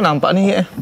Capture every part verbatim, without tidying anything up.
nampak nih ya.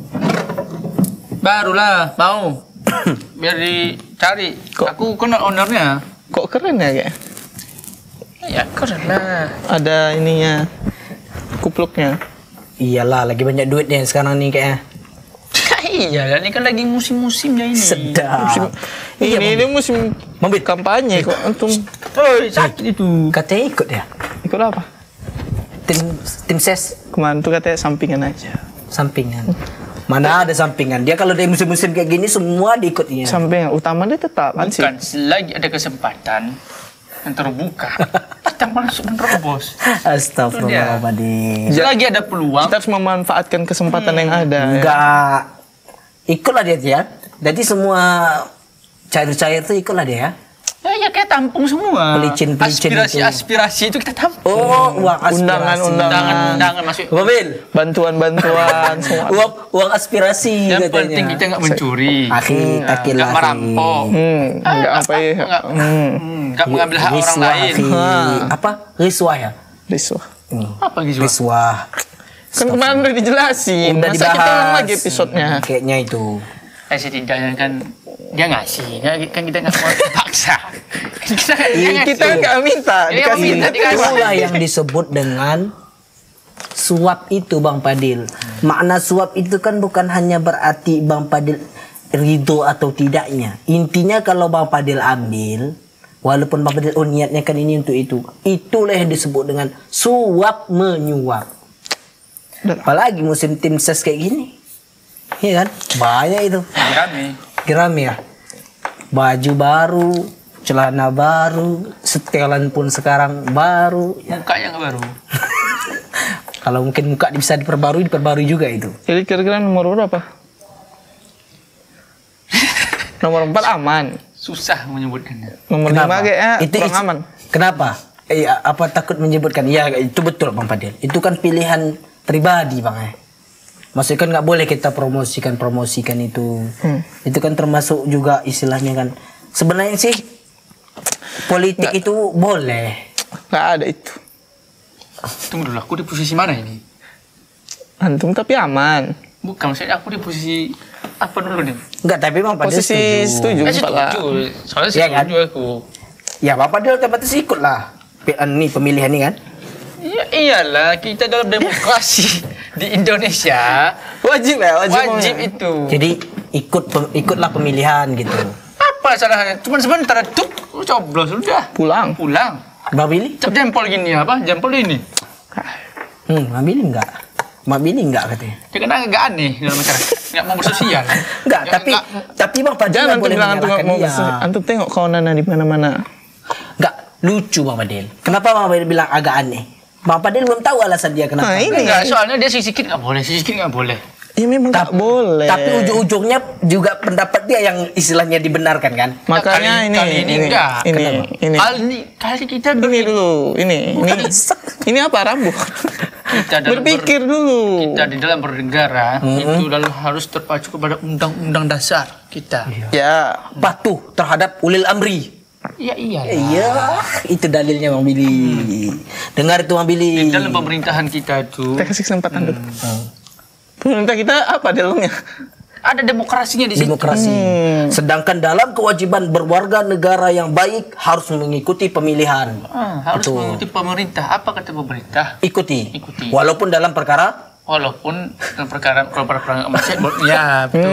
Barulah mau. Biar dicari. Kok- Aku kenal ownernya. Kok keren ya kayak? Ya keren lah. Ada ininya, kupluknya. Iyalah, lagi banyak duitnya sekarang nih kayaknya. Iya, ini kan lagi musim-musimnya ini. Sedap. Musim, Iya, ini, ini musim Mambit. kampanye kok. Antum Oi, sakit itu. Katanya ikut ya? ikut apa? Tim tim ses Kemarin tuh katanya sampingan aja. sampingan. Mana ada sampingan? Dia kalau dari musim-musim kayak gini semua diikutnya. Sampingan utama dia tetap kan sih. Bukan, selagi ada kesempatan yang terbuka, kita masuk menerobos. Astagfirullahaladzim. Selagi ada peluang, Kita harus memanfaatkan kesempatan yang ada. ya. Enggak. Ikutlah dia ya. Jadi semua cair-cair tuh ikutlah dia ya. ya, ya kayak tampung semua. Pelicin-pelicin itu. Aspirasi-aspirasi itu kita tampung. Oh, uang aspirasi. Undangan-undangan. Undangan-undangan masuk. Mobil. Bantuan-bantuan semua. Uang uang aspirasi Yang katanya. penting kita nggak mencuri, Akhi, takil nggak merampok, Hmm, enggak apa ya. nggak Hmm, hmm, nggak mengambil hak orang lain. Apa? Riswah ya? riswah. Hmm. Apa gitu? Riswah. Kan kemarin udah dijelasin. Udah Masa kita ulang dibahas. lagi episodenya? Kayaknya itu. Eh setidaknya kan dia ngasih, nggak- kan kita nggak mau paksa. kita Iya, kita nggak minta, Ini nggak dikasih. minta, dikasih. Itulah yang disebut dengan suap itu Bang Padil. Makna suap itu kan bukan hanya berarti Bang Padil ridho atau tidaknya. Intinya kalau Bang Padil ambil, walaupun Bang Padil oh niatnya kan ini untuk itu, itulah yang disebut dengan suap menyuap. Apalagi musim tim ses kayak gini, iya kan? Banyak itu. Rame. Geram ya. Baju baru, celana baru, setelan pun sekarang baru. Ya. Mukanya nggak baru. Kalau mungkin muka bisa diperbarui, diperbarui juga itu. Jadi kira-kira nomor berapa? Nomor empat aman. Susah menyebutkannya. Nomor lima kayaknya Itu kurang is- aman. Kenapa? Eh, apa takut menyebutkan? Ya itu betul Bang Padil. Itu kan pilihan pribadi Bang. Eh. Maksudnya kan nggak boleh kita promosikan promosikan itu. Hmm. Itu kan termasuk juga istilahnya kan. Sebenarnya sih politik Nggak. itu boleh. Nggak ada itu. Tunggu dulu, aku di posisi mana ini? Antum tapi aman. Bukan, maksudnya aku di posisi apa dulu nih? Enggak, tapi Bang Padil Posisi setuju. Eh, Empat lah. setuju. Soalnya Iya kan? setuju aku. Ya Bang Padil otomatis ikut lah. P- Nih pemilihan ini kan. Iya iyalah, kita dalam demokrasi di Indonesia Wajib ya, wajib. wajib mau. itu. Jadi ikut pem- ikutlah pemilihan gitu. Apa salahnya? Cuma sebentar tuh coblos udah Pulang. pulang. Bang Billy? Cap jempol gini apa? Jempol ini. Hmm, Bang Billy enggak. Bang Billy enggak katanya. Dia kan agak aneh dalam masyarakat. Nggak mau bersosial. Enggak, Nggak- tapi nggak- tapi Bang Padil Jangan nggak antum boleh bilang antum nggak menyalahkan mau dia. bersih. Antum tengok kawanan di mana-mana. Enggak lucu Bang Padil. Kenapa Bang Padil bilang agak aneh? Bang Padil belum tahu alasan dia kenapa. Nah, ini. Enggak, soalnya dia sisikin nggak boleh, sisikin nggak boleh. Ya memang nggak boleh. Tapi ujung-ujungnya juga pendapat dia yang istilahnya dibenarkan kan? Makanya Kali- ini, kali ini ini, enggak. ini, Kenapa? ini, Kali ini kali kita ini dulu, ini, ini, ini apa rambut? kita dalam Berpikir ber- dulu. kita di dalam bernegara itu lalu harus terpacu kepada undang-undang dasar kita. Ya, Patuh terhadap ulil amri. Iya iya. Iya, itu dalilnya Bang Billy. Dengar itu Bang Billy. Di dalam pemerintahan kita itu kita kasih kesempatan dulu. Pemerintah kita apa dalamnya? ada demokrasinya di situ. Demokrasi. Sedangkan dalam kewajiban berwarga negara yang baik harus mengikuti pemilihan. Ah, harus Betul. mengikuti pemerintah. Apa kata pemerintah? Ikuti. Ikuti. Walaupun dalam perkara Walaupun dalam perkara kalau perkara maksiat, ya betul.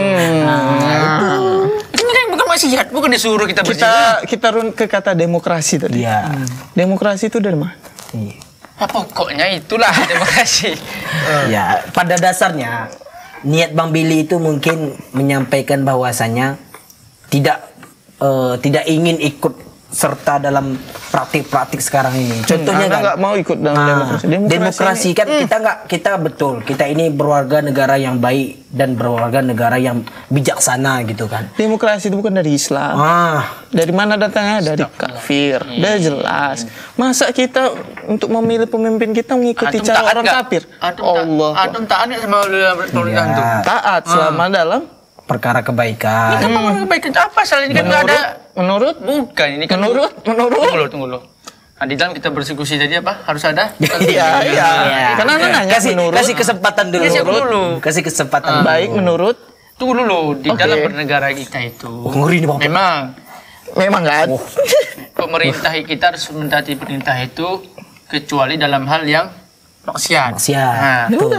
Nah, itu kan bukan maksiat, bukan disuruh kita Kita berjihad. kita run ke kata demokrasi tadi. Iya. Demokrasi itu dari mana? Iya. Ah, pokoknya itulah demokrasi. Ya, pada dasarnya niat Bang Billy itu mungkin menyampaikan bahwasanya tidak eh, tidak ingin ikut serta dalam praktik-praktik sekarang ini. Contohnya Anda kan nggak mau ikut dalam Nah, demokrasi. Demokrasi demokrasi kan kita nggak kita betul kita ini berwarga negara yang baik dan berwarga negara yang bijaksana gitu kan. Demokrasi itu bukan dari Islam. Ah, Dari mana datangnya? Dari kafir. Udah jelas. Masa kita untuk memilih pemimpin kita mengikuti Antum cara taat orang nggak? kafir? Antum Allah. ta- Antum taat nggak sama pemerintahan Iya. tuh? Taat selama dalam perkara Ini kebaikan. kan mau kebaikan apa salah ini kan nggak ada. menurut Bukan ini kan menurut menurut Tunggu dulu, tunggu dulu. Nah, di dalam kita berdiskusi tadi apa? Harus ada? Iya, iya. Karena Ana nanya Kasih, menurut. kasih kesempatan dulu. Kasih aku dulu. Kasih kesempatan. Baik menurut. Tunggu dulu, di Oke. dalam bernegara kita itu Oh, ngeri nih, Bang. memang Memang kan? pemerintah kita harus mentaati perintah itu kecuali dalam hal yang maksiat. Maksiat. Nah, Betul.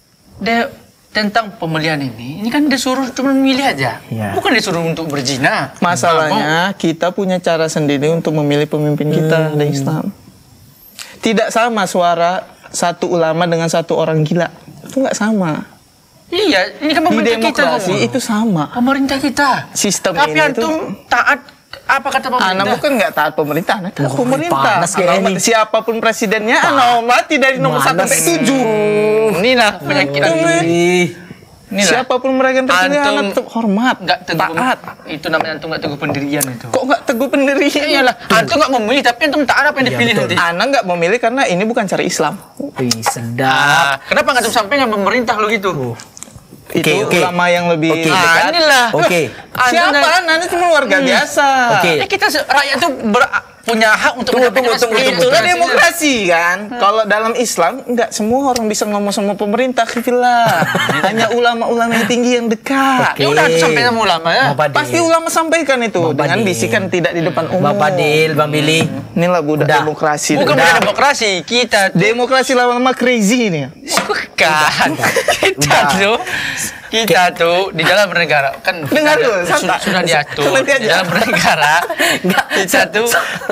dia tentang pemilihan ini, ini kan disuruh cuma memilih aja, Iya. bukan disuruh untuk berzina. Masalahnya kita punya cara sendiri untuk memilih pemimpin kita di Islam. Tidak sama suara satu ulama dengan satu orang gila. Itu nggak sama. Iya, ini kan Di pemerintah kita. demokrasi ngomong. itu sama. Pemerintah kita. Sistem Tapi ini antum taat apa kata pemerintah? Anak bukan nggak taat pemerintah, anak taat Wah, pemerintah. panas kayak Anak ini. siapapun presidennya, anak hormati dari nomor satu Panas. sampai tujuh. Inilah penyakit Itu, antum. men. Ih, Inilah. Siapapun mereka yang terpilih, Antum anak tetap hormat, Nggak teguh taat. Itu namanya antum nggak teguh pendirian itu. Kok nggak teguh pendirian? Iyalah, antum nggak memilih tapi antum taat apa yang dipilih nanti. Anak nggak memilih karena ini bukan cara Islam. wih, sedap. Ah, kenapa nggak antum sampaikan pemerintah lo gitu? Itu Oke, oke. ulama yang lebih Oke. dekat. Ah, inilah. Oke. Antum Siapa? dan- Anda cuma warga biasa. Oke. Ya kita se- rakyat itu ber- punya hak untuk Tunggu, menyampaikan tunggu, tunggu, aspirasi. tunggu. Itulah demokrasi kan. Kalau dalam Islam nggak semua orang bisa ngomong sama pemerintah, khilaf. Hanya ulama-ulama yang tinggi yang dekat. Oke. Ya udah sampai sama ulama ya. Bang Padil. Pasti ulama sampaikan itu Bang dengan Padil. bisikan tidak di depan umum. Bang Padil, Bang Billy. Inilah budak Udah. demokrasi. Bukan Udah. bukan demokrasi, kita tuh- Demokrasi lama-lama crazy nih. bukan. Kita tuh kita tuh di dalam bernegara kan Dengar kita dulu, ada- su- santai. sudah diatur Nanti aja. di dalam bernegara kita tuh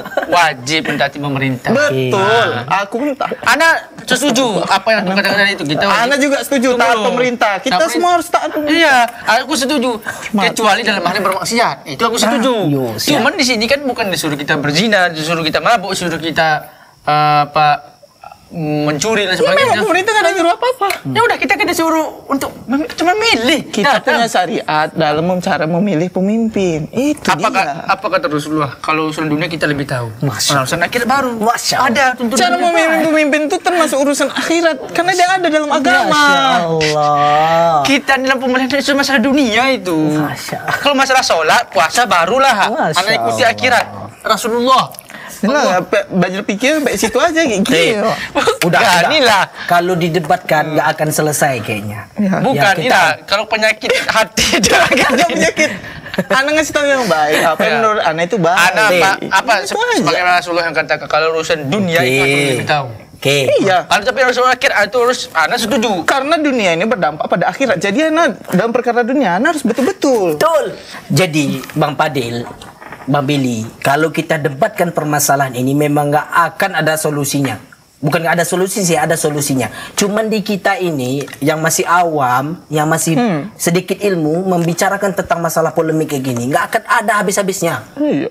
wajib mentaati pemerintah. Betul. Aku pun tak. Ana setuju apa yang aku katakan tadi itu kita wajib- Anda juga setuju Tunggu taat dulu. pemerintah. Kita Taat semua harus taat pemerintah. Iya, aku setuju. Kecuali dalam hal yang bermaksiat, itu aku setuju. yo, siap. Cuman di sini kan bukan disuruh kita berzina, disuruh kita mabuk, disuruh kita eh, apa mencuri dan Ya, memang sebagainya. pemerintah nggak ada nyuruh apa-apa. Ya udah kita kan disuruh untuk mem- cuma milih. Kita Nah, punya nah. syariat dalam cara memilih pemimpin. Itu Apakah dia. apa kata Rasulullah? Kalau urusan dunia kita lebih tahu. Masya Nah, urusan akhir baru. Masya Allah. Ada tuntunan. Cara kita. memilih pemimpin itu termasuk urusan akhirat karena dia ada dalam agama. Masya Allah. Kita dalam pemilihan itu masalah dunia itu. Masya Allah. Kalau masalah sholat, puasa barulah. Masya Anak ikuti Allah. akhirat. Rasulullah. Inilah pe- belajar pikir sampai situ aja gitu. Udah, Nah, udah. inilah. Kalau didebatkan nggak akan selesai kayaknya. Ya. Bukan, Ya, kita- inilah. Kalau penyakit hati itu agak Ada penyakit. Ana ngasih tahu yang baik. Apa yang Ya. menurut Ana itu baik. Anak apa, apa Itu se- aja. sebagaimana Rasulullah yang katakan kalau urusan dunia itu Oke. aku lebih tahu. Oke. Iya. Kalau tapi urusan akhir itu harus Anda setuju. Karena dunia ini berdampak pada akhirat. Jadi Ana dalam perkara dunia Ana harus betul-betul. Betul. Jadi Bang Padil, Bang Billy, kalau kita debatkan permasalahan ini memang nggak akan ada solusinya. Bukan nggak ada solusi sih, ada solusinya. Cuman di kita ini yang masih awam, yang masih sedikit ilmu, membicarakan tentang masalah polemik kayak gini, nggak akan ada habis-habisnya. Iya.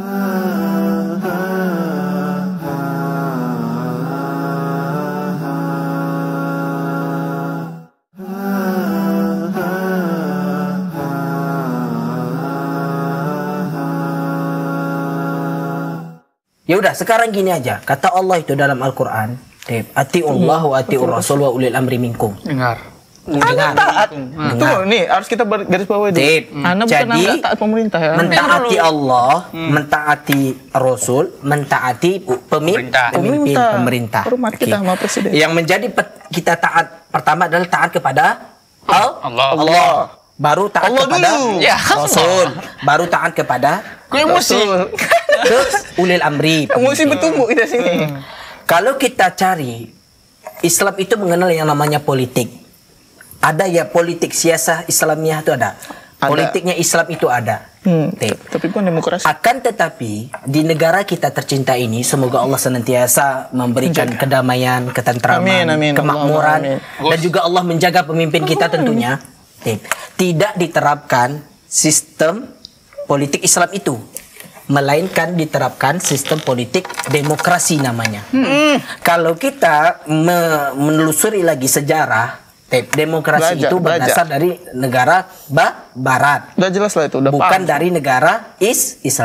Ya udah, sekarang gini aja. Kata Allah itu dalam Al-Qur'an, "Atiullah wa atiur rasul wa ulil amri minkum." Dengar. Ana taat. Tunggu nih harus kita ber- garis bawahi dulu. Tip. Ana bukan Jadi, nggak taat pemerintah ya. Mentaati Allah, mentaati Rasul, mentaati pu- pemi- Pemerintah. pemimpin Pemerintah. pemerintah. Hormat kita Oke. sama presiden. Yang menjadi pet- kita taat pertama adalah taat kepada Al- Allah. Allah. Baru taat Allah kepada dulu. Ya, Rasul. Baru taat kepada Gue emosi. ke ulil amri. Emosi pemimpin. bertumbuh kita sini. Kalau kita cari, Islam itu mengenal yang namanya politik. Ada ya politik siasah Islamiyah itu ada. Ada. Politiknya Islam itu ada. Hmm. Tip. Tapi bukan demokrasi. Akan tetapi di negara kita tercinta ini, semoga Allah senantiasa memberikan kedamaian, ketentraman, Amin, amin. kemakmuran, Allahumma dan juga Allah menjaga pemimpin kita tentunya. Tip. Tidak diterapkan sistem politik Islam itu, melainkan diterapkan sistem politik demokrasi namanya. Kalau kita me- menelusuri lagi sejarah, tip, demokrasi Belajar, itu belajar. berasal dari negara ba- Barat. Udah jelas lah itu. Udah Bukan paham. dari negara is Islam.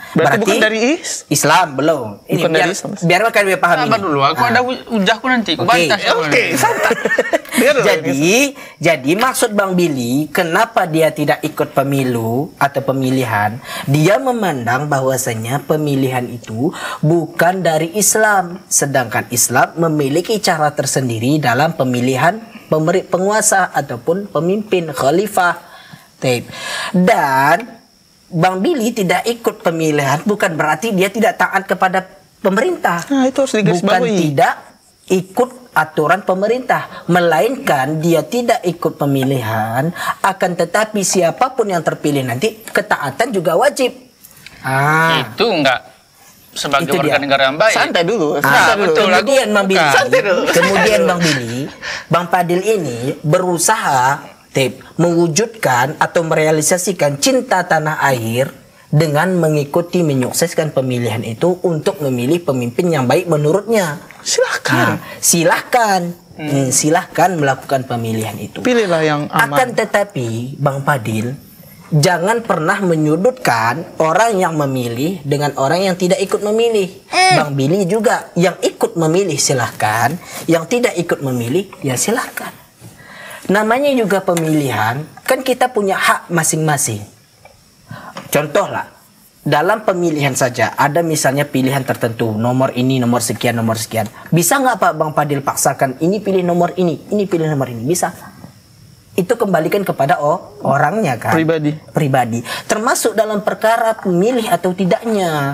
Berarti, bukan dari is? Islam belum. Ini Bukan biar, dari Islam. biar makan biar paham Sabar ini. dulu, aku Ah. ada ujahku nanti. Aku Oke. bantah. Oke, santai. Biar dulu, Jadi, jadi maksud Bang Billy, kenapa dia tidak ikut pemilu atau pemilihan? Dia memandang bahwasanya pemilihan itu bukan dari Islam, sedangkan Islam memiliki cara tersendiri dalam pemilihan pemeri penguasa ataupun pemimpin khalifah. Tape. Dan Bang Billy tidak ikut pemilihan bukan berarti dia tidak taat kepada pemerintah. Nah, itu harus Bukan digarisbawahi. tidak ikut aturan pemerintah, melainkan dia tidak ikut pemilihan, akan tetapi siapapun yang terpilih nanti ketaatan juga wajib. Ah, Itu enggak sebagai Itu warga dia. negara yang baik. Santai dulu. Ah, Santai dulu. betul. kemudian Aku Bang Billy, bukan. Santai dulu. kemudian Bang Billy, Bang Padil ini berusaha tip, mewujudkan atau merealisasikan cinta tanah air dengan mengikuti menyukseskan pemilihan itu untuk memilih pemimpin yang baik menurutnya. Silahkan. Nah, silahkan, Hmm, silahkan melakukan pemilihan itu. Pilihlah yang aman. Akan tetapi, Bang Padil, jangan pernah menyudutkan orang yang memilih dengan orang yang tidak ikut memilih. Bang Billy juga yang ikut memilih silahkan, yang tidak ikut memilih ya silahkan. Namanya juga pemilihan, kan kita punya hak masing-masing. Contoh lah, dalam pemilihan saja ada misalnya pilihan tertentu, nomor ini, nomor sekian, nomor sekian. Bisa nggak Pak Bang Padil paksakan ini pilih nomor ini, ini pilih nomor ini? Bisa. Itu kembalikan kepada oh, orangnya kan. Pribadi. Pribadi. Termasuk dalam perkara memilih atau tidaknya.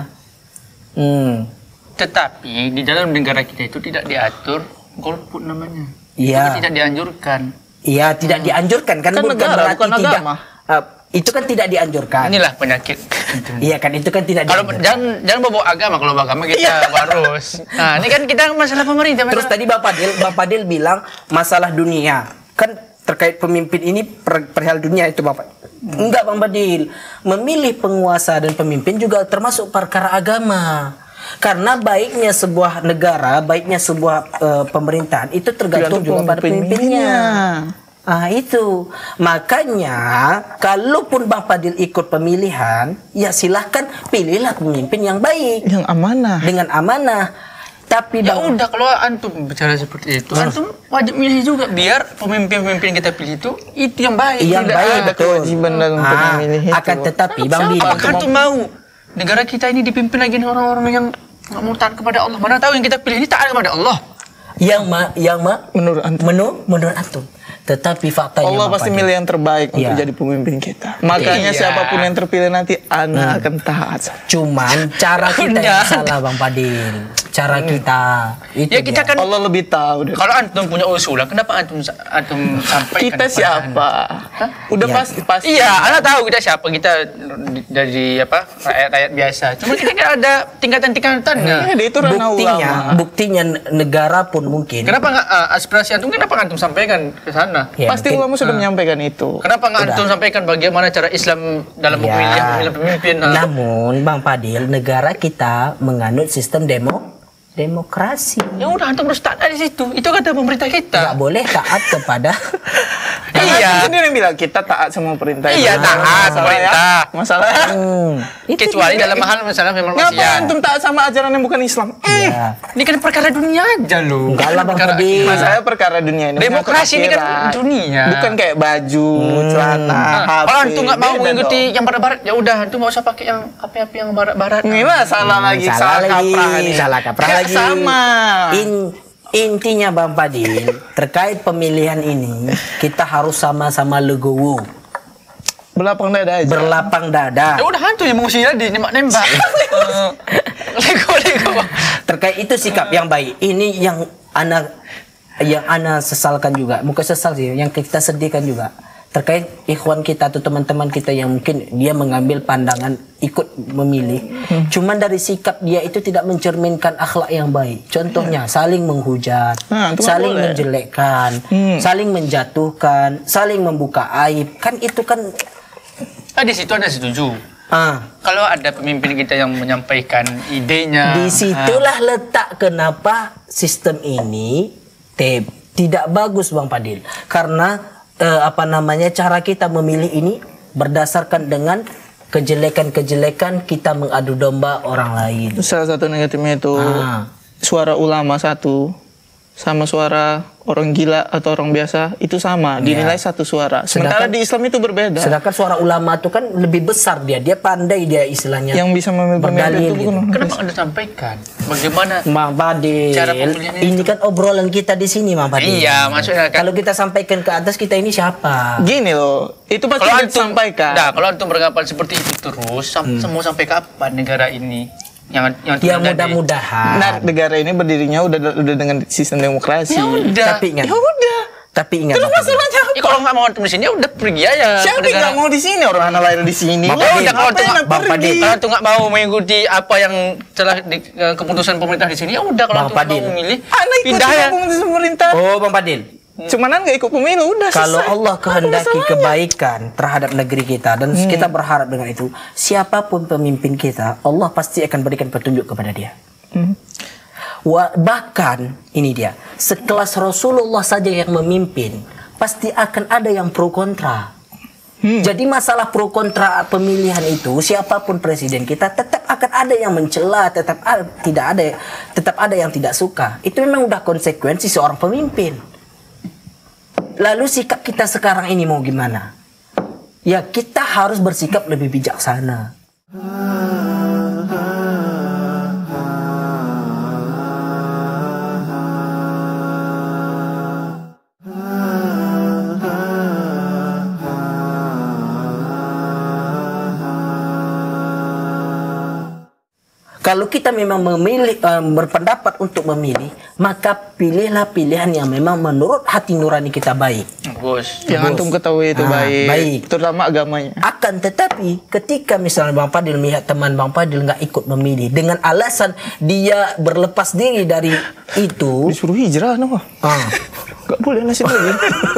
Hmm. Tetapi di dalam negara kita itu tidak diatur golput namanya. Iya. Itu kan tidak dianjurkan. Iya, tidak dianjurkan kan, Kan bukan negara, berarti bukan tidak. agama. eh, itu kan tidak dianjurkan. Inilah penyakit. Iya kan, itu kan tidak Kalau dianjurkan. jangan jangan bawa agama, kalau bawa agama kita harus. Nah, ini kan kita masalah pemerintah. Terus masalah- tadi Bang Padil, Bang Padil bilang masalah dunia. Kan terkait pemimpin ini per, perihal dunia itu Bapak. Enggak Bang Padil. Memilih penguasa dan pemimpin juga termasuk perkara agama. Karena baiknya sebuah negara, baiknya sebuah eh, pemerintahan itu tergantung juga pada pemimpinnya. Ah itu. Makanya kalaupun Bang Padil ikut pemilihan, ya silahkan pilihlah pemimpin yang baik Yang amanah. dengan amanah. Tapi Ya Bang, udah, kalau antum bicara seperti itu, antum wajib milih juga biar pemimpin-pemimpin kita pilih itu itu yang baik. yang Tidak baik ada betul. kewajiban dalam untuk Ah, memilih itu. akan tetapi Bang Billy, Apakah antum mau negara kita ini dipimpin lagi oleh orang-orang yang nggak mau taat kepada Allah? Mana tahu yang kita pilih ini taat kepada Allah. yang ma yang ma Menurut antum. menurut menurut antum. Tetapi faktanya Allah Bang pasti Padil, milih yang terbaik untuk Iya. jadi pemimpin kita. Makanya Iya. siapapun yang terpilih nanti, ana akan taat. cuman cara kita Udah. yang salah Bang Padil. Cara kita itu Ya kita dia. kan Allah lebih tahu. deh. kalau antum punya usulan, kenapa antum antum sampaikan? Kita kepada siapa? Udah Iya. pasti pasti. Iya, Anda tahu kita siapa, kita dari apa rakyat-rakyat biasa. Cuma kita kan ada tingkatan-tingkatannya. Ya, itu ranah buktinya ulama. buktinya negara pun mungkin Kenapa nggak uh, aspirasi antum? Kenapa nggak antum sampaikan ke sana? Ya, Pasti mungkin- ulama sudah menyampaikan itu. Kenapa nggak Udah. antum sampaikan bagaimana cara Islam dalam Ya. pemilihan pemilihan pemimpin? Ha? Namun Bang Padil, negara kita menganut sistem demo demokrasi. Ya udah, antum harus taat di situ. Itu kata pemerintah Nggak kita. boleh taat kepada Kan Iya. antum sendiri yang bilang kita taat sama perintah. Iya, itu. taat Masalah ya. pemerintah. Masalah. hmm, itu Kecuali dia. dalam hal misalnya memang Ngapa maksiat. antum taat sama ajaran yang bukan Islam? Ya. Ini kan perkara dunia aja loh. Enggak lah, Bang Perkara- Fadil. Masalah perkara dunia ini. Demokrasi ini kan akhirat. dunia. Bukan kayak baju, celana, Nah, H P. kalau antum nggak mau Beda mengikuti dong. yang barat-barat, ya udah antum nggak usah pakai yang api-api yang barat-barat. Ini mah salah lagi, salah salah, lagi, kaprah nih. salah kaprah Nggak lagi. sama. In- intinya Bang Padil, terkait pemilihan ini kita harus sama-sama legowo, Berlapang dada aja. berlapang dada. Ya udah, antum yang mengusir tadi nembak-nembak. Eh, Lego lego. Terkait itu sikap yang baik. Ini yang anak yang ana sesalkan juga, bukan sesal sih, yang kita sedihkan juga. Terkait ikhwan kita atau teman-teman kita yang mungkin dia mengambil pandangan ikut memilih, Hmm. cuman dari sikap dia itu tidak mencerminkan akhlak yang baik. Contohnya saling menghujat, Nah, itu nggak saling boleh. menjelekkan, Hmm. saling menjatuhkan, saling membuka aib. Kan itu kan Ah, di situ ada setuju. ah Kalau ada pemimpin kita yang menyampaikan idenya, disitulah letak kenapa sistem ini te- tidak bagus Bang Padil, karena eh, apa namanya cara kita memilih ini berdasarkan dengan kejelekan-kejelekan kita mengadu domba orang lain. Salah satu negatifnya itu Ah. suara ulama satu sama suara orang gila atau orang biasa itu sama, dinilai satu suara. Sementara Sedangkan- di Islam itu berbeda. Sedangkan suara ulama itu kan lebih besar dia, dia pandai dia istilahnya. Yang bisa memilih pemimpin berdalil itu gitu. bukan Kenapa Anda sampaikan? Bagaimana? Mang Padil, Cara pemilihannya ini kan obrolan kita di sini, Mang Padil. Iya, maksudnya kan. Kalau kita sampaikan ke atas, kita ini siapa? Gini loh, itu pasti Kalau kita antum sampaikan. Nah, kalau antum beranggapan seperti itu terus, sam- mau sampai kapan negara ini? Yang yang Ya terjadi? mudah-mudahan. Nah, negara ini berdirinya udah udah dengan sistem demokrasi. Ya udah. Tapi ingat, Ya udah. tapi ingat, Terus Mang Padil. masalahnya Ya, apa? kalau nggak mau antum di sini, ya udah pergi aja. Siapa ke yang negara. nggak mau di sini? Orang anak lahir di sini. Bang Ya Padil, udah, kalau ngapain tuh nak Bang pergi? Padil, Kalau tuh nggak mau mengikuti apa yang telah di, eh, keputusan pemerintah di sini, ya udah kalau Bang tuh nggak Padil. mau memilih, Anak ikut pindah ya. keputusan pemerintah. Oh, Bang Padil. Cuman kan nggak ikut pemilu, udah Kalau selesai. Allah kehendaki Apa kebaikan terhadap negeri kita dan Hmm. kita berharap dengan itu, siapapun pemimpin kita, Allah pasti akan berikan petunjuk kepada dia. Hmm. Wa- bahkan ini dia, sekelas Rasulullah saja yang memimpin, pasti akan ada yang pro kontra. Hmm. Jadi masalah pro kontra pemilihan itu, siapapun presiden kita tetap akan ada yang mencela, tetap ada, tidak ada, tetap ada yang tidak suka. Itu memang udah konsekuensi seorang pemimpin. Lalu sikap kita sekarang ini mau gimana? Ya kita harus bersikap lebih bijaksana. Kalau kita memang memilih eh, berpendapat untuk memilih, maka pilihlah pilihan yang memang menurut hati nurani kita baik. Bos. Yang antum ketahui itu Ah, baik, baik. terutama agamanya. Akan tetapi ketika misalnya Bang Padil melihat teman Bang Padil nggak ikut memilih dengan alasan dia berlepas diri dari itu, Disuruh hijrah, no? ah, Gak boleh nasib lagi.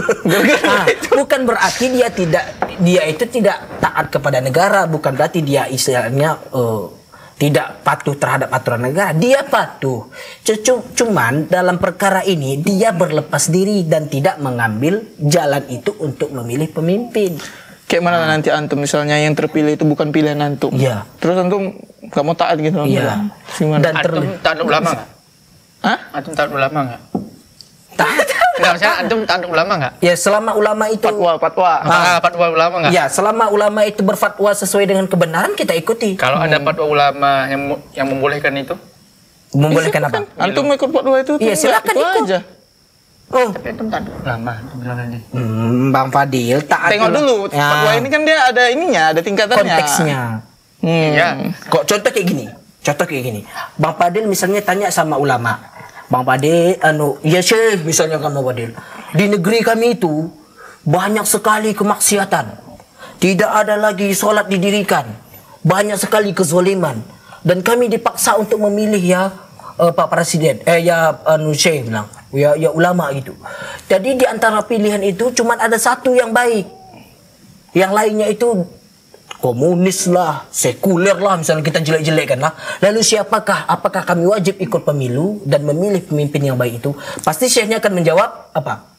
ah, bukan berarti dia tidak dia itu tidak taat kepada negara, bukan berarti dia istilahnya eh, tidak patuh terhadap aturan negara. Dia patuh. Cucu, cuman dalam perkara ini dia berlepas diri dan tidak mengambil jalan itu untuk memilih pemimpin. Kayak mana nanti antum misalnya yang terpilih itu bukan pilihan antum. Iya. Terus antum gak mau taat gitu. Iya. Gimana? Dan Antum terlebih taat ulama nggak? Hah? Antum taat ulama nggak? taat. Enggak, maksudnya antum taat ulama nggak? Ya selama ulama itu Fatwa, fatwa. Ah, fatwa ulama nggak? ya selama ulama itu berfatwa sesuai dengan kebenaran kita ikuti. Kalau ada fatwa ulama yang mu- yang membolehkan itu, Membolehkan apa? Antum mau ikut fatwa itu? Iya, tuh silakan itu ikut. aja. Oh, tapi antum taat ulama, antum bilang ini. hmm, Bang Fadil taat Tengok dulu, Ya, fatwa ini kan dia ada ininya, ada tingkatannya. konteksnya. Hmm. Iya. Kok contoh kayak gini? Contoh kayak gini. Bang Fadil misalnya tanya sama ulama. Bang Fadil, anu, ya Syekh, misalnya kan Bang Fadil. Di negeri kami itu banyak sekali kemaksiatan. Tidak ada lagi sholat didirikan. Banyak sekali kezoliman. Dan kami dipaksa untuk memilih ya eh, Pak Presiden. Eh ya anu Syekh bilang. Ya, ya ulama gitu. Jadi di antara pilihan itu cuma ada satu yang baik. Yang lainnya itu komunis lah, sekuler lah, misalnya kita jelek-jelekkan lah. Lalu siapakah, apakah kami wajib ikut pemilu dan memilih pemimpin yang baik itu? Pasti syekhnya akan menjawab apa?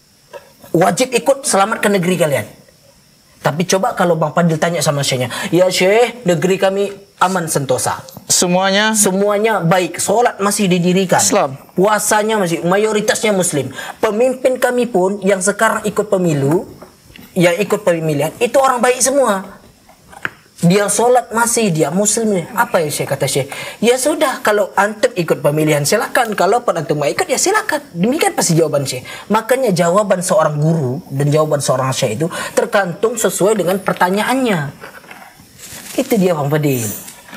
Wajib ikut selamatkan negeri kalian. Tapi coba kalau Bang Fadil tanya sama syekhnya, ya Syekh, negeri kami aman sentosa. Semuanya Semuanya baik, sholat masih didirikan, Islam. puasanya masih, mayoritasnya muslim. Pemimpin kami pun yang sekarang ikut pemilu, yang ikut pemilihan, itu orang baik semua. Dia sholat masih, dia muslim. Apa ya Syekh, kata Syekh? Ya sudah, kalau antum ikut pemilihan silakan, kalau pun antum mau ikut ya silakan. Demikian pasti jawaban Syekh. Makanya jawaban seorang guru dan jawaban seorang Syekh itu tergantung sesuai dengan pertanyaannya. Itu dia Bang Fadil.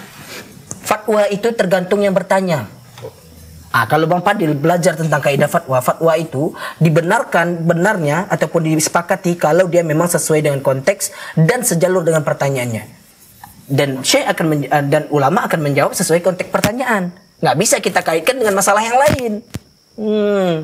Fatwa itu tergantung yang bertanya. Ah, kalau Bang Fadil belajar tentang kaidah fatwa, fatwa itu dibenarkan benarnya ataupun disepakati kalau dia memang sesuai dengan konteks dan sejalur dengan pertanyaannya. Dan Syekh akan men- dan ulama akan menjawab sesuai konteks pertanyaan. Nggak bisa kita kaitkan dengan masalah yang lain. Hmm.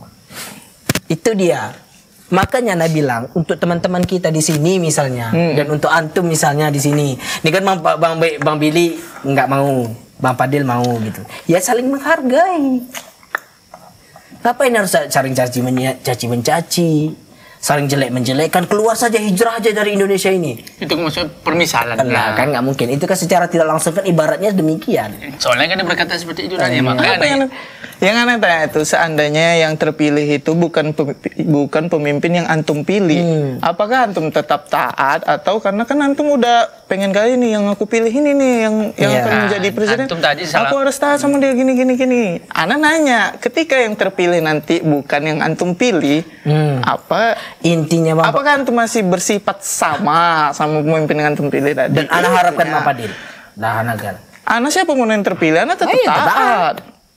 Itu dia. Makanya Nabi bilang untuk teman-teman kita di sini misalnya Hmm. dan untuk antum misalnya di sini. Ini kan Bang Bang, Bang Billy nggak mau, Bang Fadil mau gitu. Ya saling menghargai. Ngapain harus saling caci mencaci mencaci? saling jelek-menjelekkan, keluar saja, hijrah aja dari Indonesia ini. Itu maksudnya permisalan. Nah, kan nggak mungkin. Itu kan secara tidak langsung kan ibaratnya demikian. Soalnya kan dia berkata seperti itu dan ya, Iya. makanya Apa yang, yang aneh tanya itu, seandainya yang terpilih itu bukan pemimpin, bukan pemimpin yang antum pilih, Hmm. apakah antum tetap taat atau karena kan antum udah pengen kali nih yang aku pilih ini nih yang yang Iya. akan menjadi presiden, Antum tadi salah. aku harus taat sama dia gini gini gini. Ana nanya, ketika yang terpilih nanti bukan yang antum pilih, Hmm. apa Intinya Bang, apakah antum masih bersifat sama sama pemimpin yang antum pilih tadi? dan ana harapkan Intinya. Bang Fadil. Nah, Nagar. Ana siapa pun yang terpilih, Ana tetap Iya, tetap taat.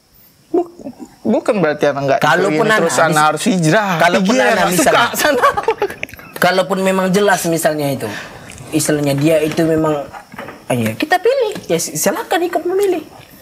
Bu- bukan berarti Ana nggak Kalaupun dipilih, Ana terus Ana mis- harus hijrah. kalaupun Iya, Ana nggak misalnya- suka sana. Kalaupun memang jelas misalnya itu, istilahnya dia itu memang, ah, ya kita pilih, ya silakan ikut memilih.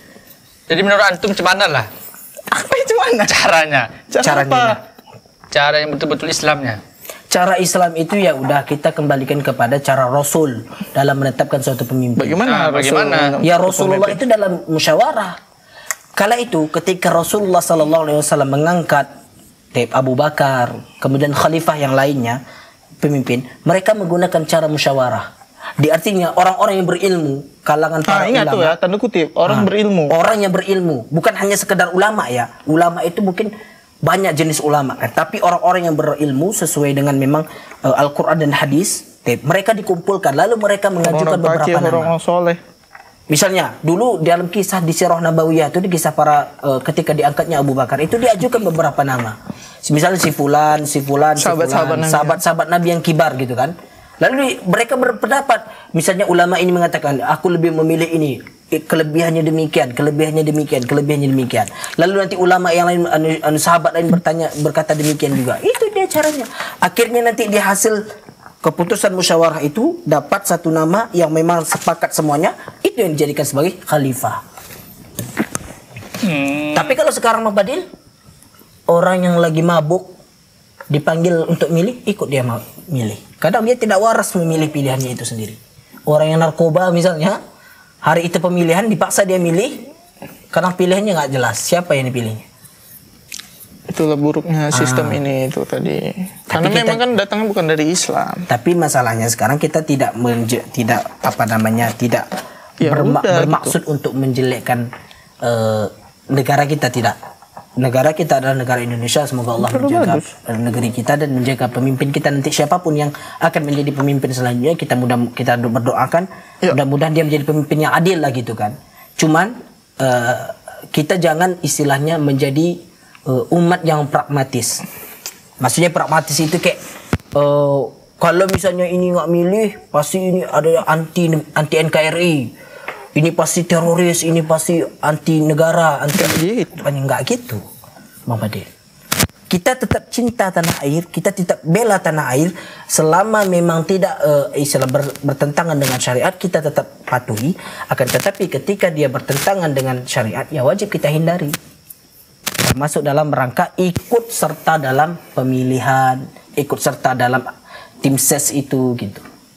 jadi menurut antum cemana lah Apa itu mana? caranya? Cara Caranya apa? gimana? Cara yang betul-betul Islamnya. Cara Islam itu ya udah kita kembalikan kepada cara Rasul dalam menetapkan suatu pemimpin. Bagaimana? Ah, bagaimana? Rasul- Ya Rasulullah pemimpin? itu dalam musyawarah. Kala itu ketika Rasulullah Sallallahu Alaihi Wasallam mengangkat Taib Abu Bakar, kemudian khalifah yang lainnya, pemimpin, mereka menggunakan cara musyawarah. Di artinya orang-orang yang berilmu, kalangan Ah, para ingat ulama. tuh ya, tanda kutip, orang Ah, berilmu. Orang yang berilmu, bukan hanya sekedar ulama ya. Ulama itu mungkin banyak jenis ulama, kan? Tapi orang-orang yang berilmu sesuai dengan memang uh, Al-Quran dan hadis, taib, mereka dikumpulkan, lalu mereka mengajukan Orang beberapa fakir, nama. orang soleh. Misalnya dulu dalam kisah di Sirah Nabawiyah itu, di kisah para uh, ketika diangkatnya Abu Bakar itu diajukan beberapa nama. Misalnya si fulan, si fulan, si Sahabat-sahabat fulan, Nabi. sahabat-sahabat Nabi yang kibar gitu kan. Lalu di- mereka berpendapat, misalnya ulama ini mengatakan aku lebih memilih ini, eh, kelebihannya demikian, kelebihannya demikian, kelebihannya demikian. Lalu nanti ulama yang lain, anu, anu, sahabat lain bertanya, berkata demikian juga. Itu dia caranya. Akhirnya nanti di hasil keputusan musyawarah itu dapat satu nama yang memang sepakat semuanya, itu yang dijadikan sebagai khalifah. Hmm. Tapi kalau sekarang Bang Fadil, orang yang lagi mabuk dipanggil untuk milih, ikut dia mau milih. Kadang dia tidak waras memilih pilihannya itu sendiri. Orang yang narkoba misalnya, hari itu pemilihan dipaksa dia milih, karena pilihannya nggak jelas siapa yang dipilihnya. Itulah buruknya sistem ini itu tadi. Karena kita- memang kan datangnya bukan dari Islam. Tapi masalahnya sekarang kita tidak menje, tidak apa namanya tidak Ya berma- udah, bermaksud untuk menjelekkan eh, negara kita, tidak. Negara kita adalah negara Indonesia. Semoga Allah Terlalu menjaga bagus. eh, negeri kita dan menjaga pemimpin kita nanti, siapapun yang akan menjadi pemimpin selanjutnya, kita mudah kita berdoakan Ya. mudah-mudahan dia menjadi pemimpin yang adil lah gitu kan. Cuman eh, kita jangan istilahnya menjadi eh, umat yang pragmatis. Maksudnya pragmatis itu kayak eh, kalau misalnya ini nggak milih pasti ini ada anti anti N K R I. Ini pasti teroris, ini pasti anti negara, anti Nggak gitu. Bukannya nggak gitu, Bang Fadil. Kita tetap cinta tanah air, kita tetap bela tanah air selama memang tidak uh, istilah ber- bertentangan dengan syariat, kita tetap patuhi. Akan tetapi ketika dia bertentangan dengan syariat, ya wajib kita hindari. Termasuk dalam rangka ikut serta dalam pemilihan, ikut serta dalam tim ses itu gitu.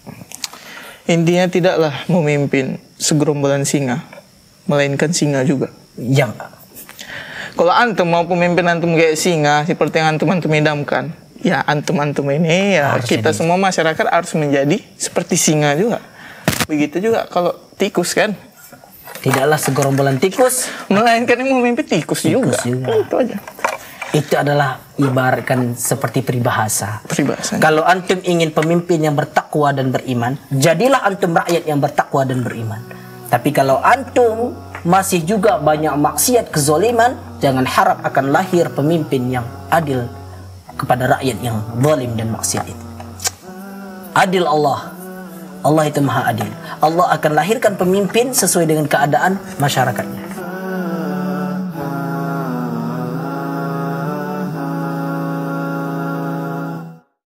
Intinya tidaklah memimpin segerombolan singa, melainkan singa juga. Yang Kalau antum mau pemimpin antum kayak singa, seperti yang antum-antum idamkan, ya antum-antum ini ya Harus kita jadi. semua masyarakat harus menjadi seperti singa juga. Begitu juga kalau tikus kan, tidaklah segerombolan tikus, melainkan yang memimpin tikus, juga. juga. Itu aja. itu adalah ibaratkan seperti peribahasa. Peribahasa. Kalau antum ingin pemimpin yang bertakwa dan beriman, jadilah antum rakyat yang bertakwa dan beriman. Tapi kalau antum masih juga banyak maksiat, kezoliman, jangan harap akan lahir pemimpin yang adil kepada rakyat yang zalim dan maksiat itu. Adil Allah. Allah itu maha adil. Allah akan lahirkan pemimpin sesuai dengan keadaan masyarakatnya.